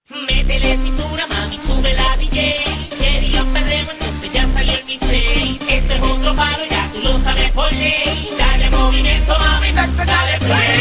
Métele cintura, mami, sube la DJ. Quería un perreo, entonces ya salió el mixtape. Esto es otro palo, ya tú lo sabes por ley. Dale movimiento, mami, dale play.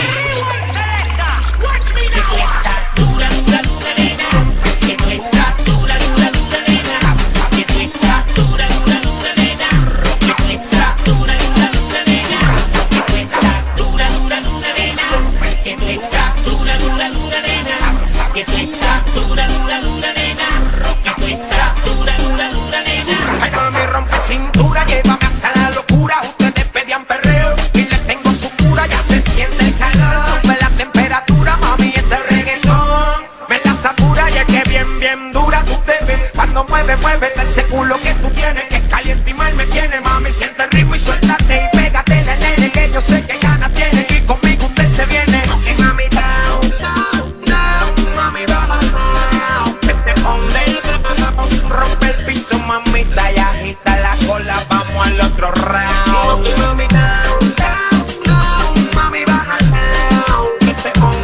Que tú estás dura, dura, dura, nena. Que tú estás dura, dura, dura, nena. Que tú estás dura, dura, dura, nena. Que tú estás dura, dura, dura, nena. Que tú estás dura, dura, dura, nena. Que tú estás dura, dura, dura, nena. Que tú estás dura, dura, dura, nena. Que tú estás dura, dura, dura, nena. Ay, mami, rompe cintura, llévame hasta la locura. Ustedes pedían perreo y les tengo su cura. Ya se siente el calor, sube la temperatura, mami, este reggaetón me la apura y es que bien, bien dura tú te ves. Cuando muévete ese culo que tú tienes, que es caliente y mal me tiene, mami, siente el ritmo y suéltate y pégate la nene, que yo sé que ganas tiene y conmigo usted se viene. Okay, mami, down, down, down, mami, down, vete con el rompe el piso, mamita, y agita la cola, vamos al otro round. Okay, mami, down, down, down, mami, baja down, vete con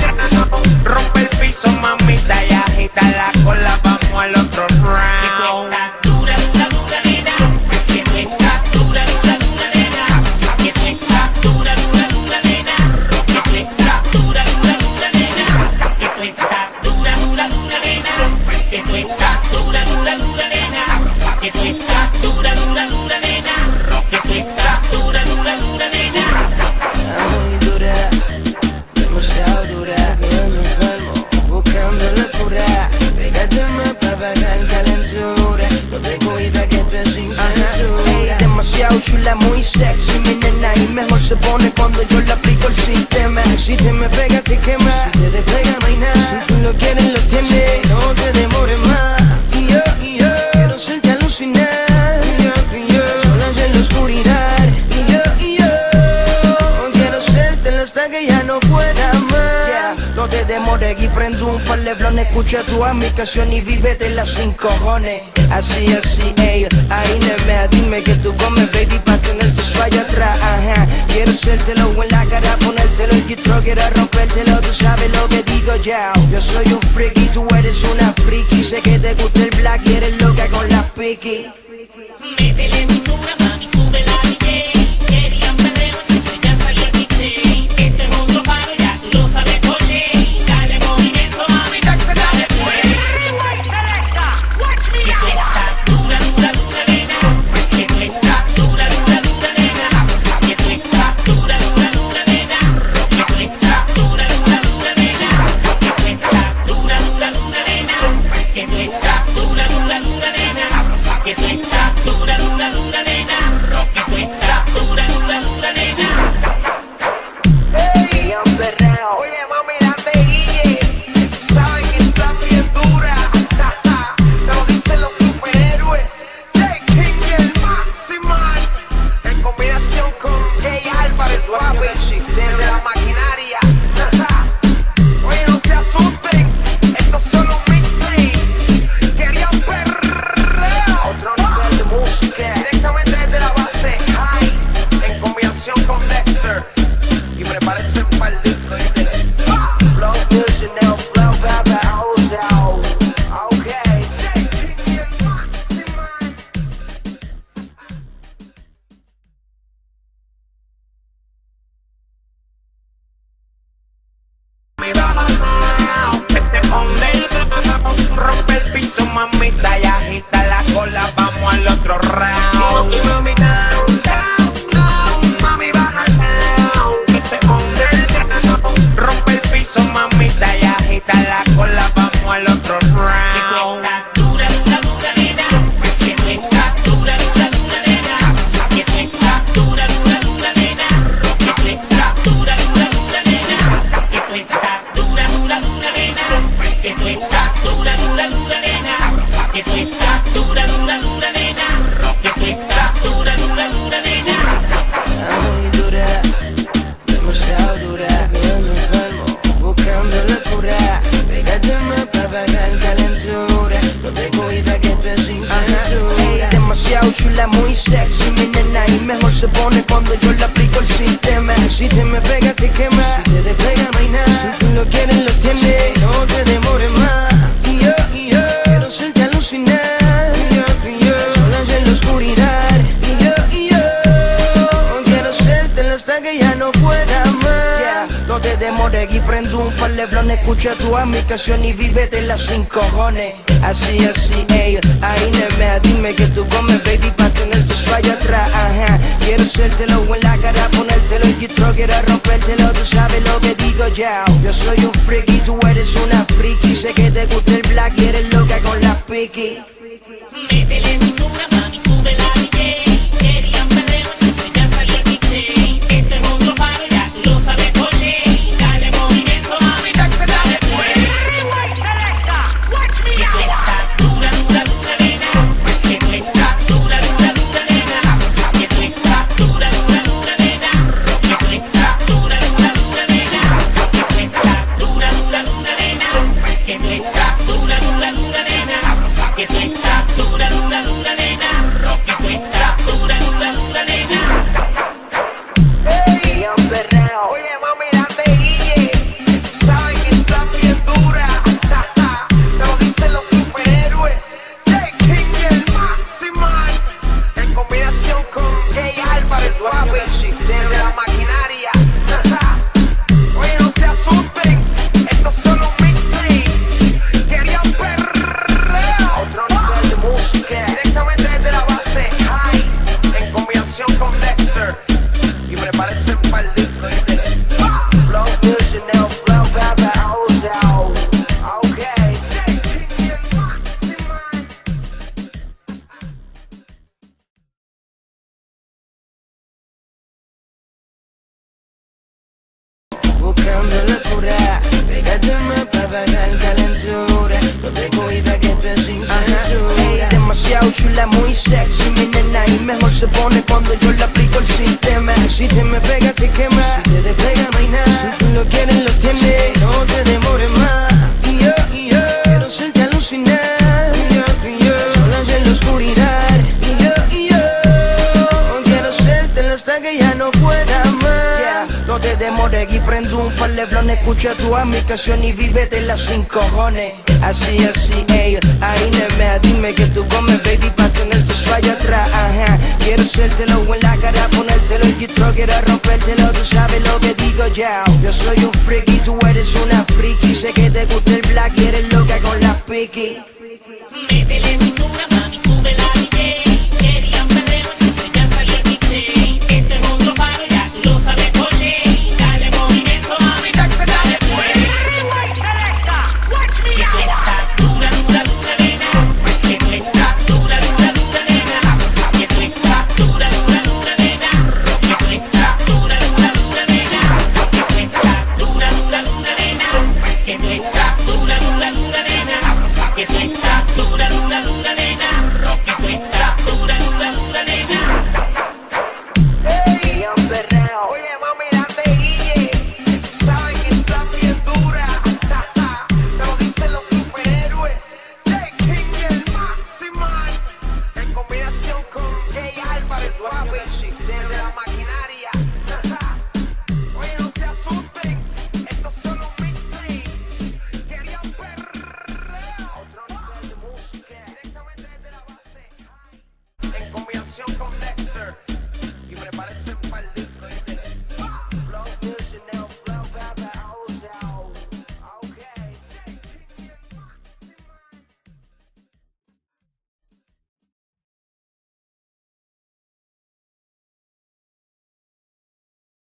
el rompe el piso, mamita, y agita la cola, vamos al otro round. Dura, dura, dura, nena. Que tú estás dura, dura, dura, nena. Que tú estás dura, dura, dura, nena. Que tú estás dura, dura, dura, nena. Que tú estás dura, dura, dura, nena. Que tú estás dura, dura, dura, nena. Que tú estás dura, dura, dura, nena. Que tú estás dura, dura, dura, nena. Muy dura, demasiado dura, quedando enfermo, buscando la cura. Pégate más para bajar calentura, no te cuida que tú es sin censura. Demasiado chula, muy sexy, mi nena, y mejor se pone cuando yo le aplico el sistema. Si te me pega, te quema, si te despega, no hay nada. Si tú lo quieres, lo tienes, no te demores más. Y yo, quiero hacerte alucinar, solas en la oscuridad. Y yo, quiero hacértelo hasta que ya no pueda más. No te demores y prendo un par de blones. Escucha tu canción y vívete sin cojones. Así, ey, ahí neme, dime que tú comes, baby, pa' tenerte suave atrás, ajá. Quiero hacértelo en la cara, ponértelo en gitro, quiero rompértelo, tú sabes lo que digo ya. Yo soy un freaky, tú eres una friki. Sé que te gusta el black y eres loca con la piqui. Métele cintura, mami, sube la DJ. Quería un perreo, entonces ya salió el mixtape. Esto es otro palo, ya tú lo sabes por ley. Dale movimiento, mami, dale play. Que tú estás dura, dura, dura, nena. Que tú estás dura, dura, dura, nena. Que tú estás dura, dura, dura, nena. Que tú estás dura, dura, dura, nena. Que tú estás dura, dura, dura, nena. Que tú estás dura, dura, dura, nena. Que tú estás dura, dura, dura, nena. Que tú estás dura, dura, dura, nena. Hey, un perreo. Oye, mami, date guille, sabes que estás bien dura. Te lo dicen los superhéroes. Jay King y el Maximal, en combinación con Jay Álvarez, papi, de la maquinaria. Oye, no se asusten, esto es solo un mixtape. Querían perreo, otro nivel de música, directamente desde la base high, en combinación con Dexter. Y prepárese un maldito este. Flow personal, flow baba, oh, okay. Jay King y el Maximal. Mi baja, vete con el rompe el piso, mamita, y agita la cola, vamos al otro round. Y mami, down, down, down, mami, baja down, vete con el rompe el piso, mamita, y agita la cola, vamos al otro Que tú round. estás dura, dura, dura, nena. Que tú estás dura, dura, dura, nena. Que tú estás dura, dura, dura, nena. Que tú estás dura, dura, dura, nena. Que tú estás dura, dura, dura, nena. Que tú estás dura, dura, dura, nena. Que tú estás dura, dura, dura, nena. Que tú estás dura, dura, dura, nena. Muy dura, demasiado dura, quedando enfermo, buscando la cura. Pégate más para bajar calentura, no te cuida que tú es sin censura. Demasiado chula, muy sexy, mi nena, y mejor se pone cuando yo le aplico el sistema. Si te me pega, te quema, si te despega, no hay nada. Si tú lo quieres, lo tienes, no te demores más. escucha todas mis canciones y vívete las sin cojones. Así, ey, ahí nada, dime que tú comes, baby, pa' tener tu sueño atrás, ajá. Quiero hacértelo en la cara, ponértelo en gistro, quiero rompértelo, tú sabes lo que digo ya. Yo soy un freaky, tú eres una friki, sé que te gusta el black y eres loca con la piqui. Métele cintura, mami, sube la DJ. Querían perreo, entonces ya salió el DJ. Este es otro paro, ya tú lo sabes por ley. Dale movimiento, mami, dale pues. Que tú estás dura, dura, dura, nena. Que tú estás dura, dura, dura, nena. Que tú estás dura, dura, dura, nena. Que tú estás dura, dura, dura, nena. Que tú estás dura, dura, dura, nena. Que tú estás dura, dura, dura, nena. Que tú estás dura, dura, dura, nena. Que tú estás dura, dura, dura, nena. Hey, yo perreo. Oye, mami, date guille. Saben que estás bien dura. Te lo dicen los superhéroes. Jay King y el Maximal. En combinación con Jay Álvarez, papi. De la maquinaria. Oye, no se asusten. Esto es solo un mixtape. Querían perreo. Otro nivel de música. Directamente desde la base high. En combinación con Dexter. Y me parece un maldito, ¿viste? Flow music now, flow baba, oh, okay. Jay King y el Maximal. Buscando la cura, pégate más pa' bajar calentura. No te cuida que tú es sin censura. Ey, demasiado chula, muy sexy, mi nena. Y mejor se pone cuando yo le aplico el sistema. Si te me pega, te quema. Si te despega, no hay nada. Si tú lo quieres, lo tienes. No te demores más. Y yo, quiero hacerte alucinar. Y yo, solas en la oscuridad. Y yo, quiero hacértelo hasta que ya no pueda más. No te demores y prendo un par de blon. Escucha todas mis canciones y vívete las sin cojones. Así, ey, ahí nada, dime que tú comes, baby, pa' tener tu sueño atrás, ajá. Quiero hacértelo en la cara, ponértelo en gistro, quiero rompértelo, tú sabes lo que digo ya. Yo soy un freaky, tú eres una friki, sé que te gusta el black y eres loca con la piqui. Métele cintura, mami, sube la DJ. Querían perreo, entonces ya salió el DJ. Este es otro paro, ya tú lo sabes por ley. Dale movimiento, mami, dale pues. Que tú estás dura, dura, dura, nena. Que tú estás dura, dura, dura, nena. Que tú estás dura, dura, dura, nena. Que tú estás dura, dura, dura, nena. Que tú estás dura, dura, dura, nena. Que tú estás dura, dura, dura, nena. Que tú estás dura, dura, dura, nena. Que tú estás dura, dura, dura, nena.